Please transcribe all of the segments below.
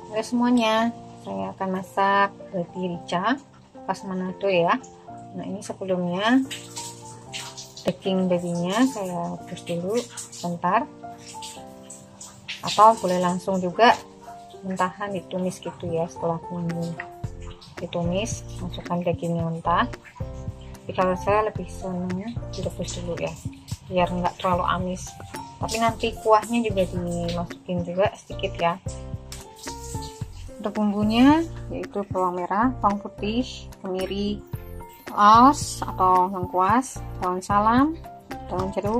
Halo semuanya, saya akan masak babi rica khas Manado ya. Nah, ini sebelumnya daging babinya saya rebus dulu sebentar, atau boleh langsung juga mentahan ditumis gitu ya. Setelah ditumis, masukkan dagingnya mentah. Tapi kalau saya lebih senang direbus dulu ya, biar nggak terlalu amis. Tapi nanti kuahnya juga dimasukin juga sedikit ya. Untuk bumbunya yaitu bawang merah, bawang putih, kemiri, laos atau lengkuas, daun salam, daun jeruk,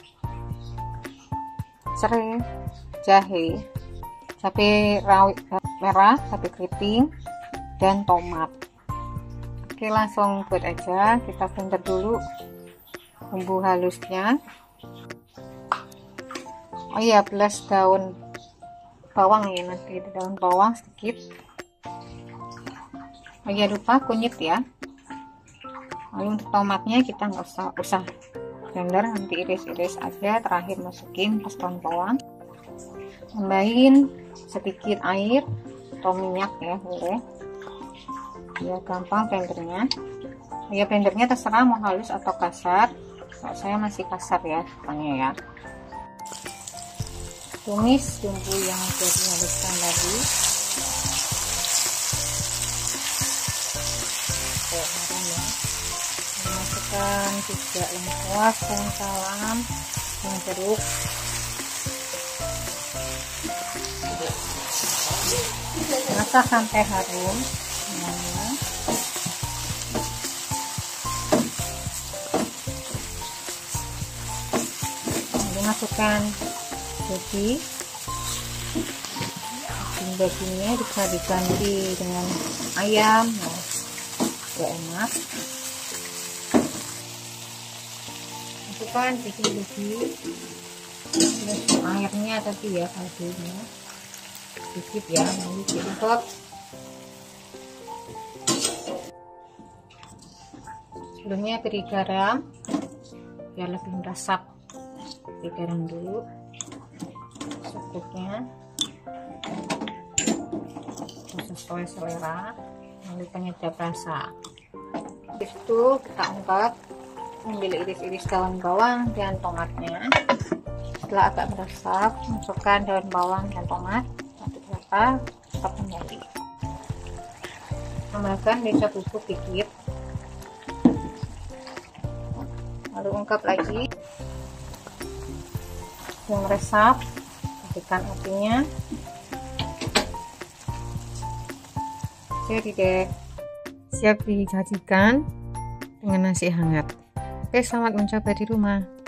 serai, jahe, cabai rawit merah, cabai keriting, dan tomat. Oke, langsung buat aja. Kita blender dulu bumbu halusnya. Oh iya, belas daun bawang ya, nanti daun bawang sedikit. Oh iya, lupa kunyit ya. Lalu untuk tomatnya kita nggak usah blender, nanti iris-iris aja. Terakhir masukin pas daun bawang, tambahin sedikit air atau minyak ya, boleh ya, gampang blendernya. Ya, blendernya terserah mau halus atau kasar. Kalau saya masih kasar ya katanya ya. Tumis bumbu yang sudah dihaluskan tadi. Harum ya. Masukkan juga lengkuas, daun salam, daun jeruk. Masak sampai harum semuanya. Masukkan dagingnya bisa diganti dengan ayam, nah, juga enak. Masukkan sedikit airnya tadi ya, kaldunya sedikit ya, nanti diungkep. Sebelumnya beri garam biar lebih meresap. Beri garam dulu secukupnya, sesuai selera, lalu penyedap rasa. Habis itu kita angkat, ambil iris-iris daun bawang dan tomatnya. Setelah agak meresap, masukkan daun bawang dan tomat, satu rata, tetap kembali. Tambahkan merica bubuk sedikit, lalu ungkap lagi. Yang meresap, matikan apinya. Jadi deh, siap disajikan dengan nasi hangat. Oke, selamat mencoba di rumah.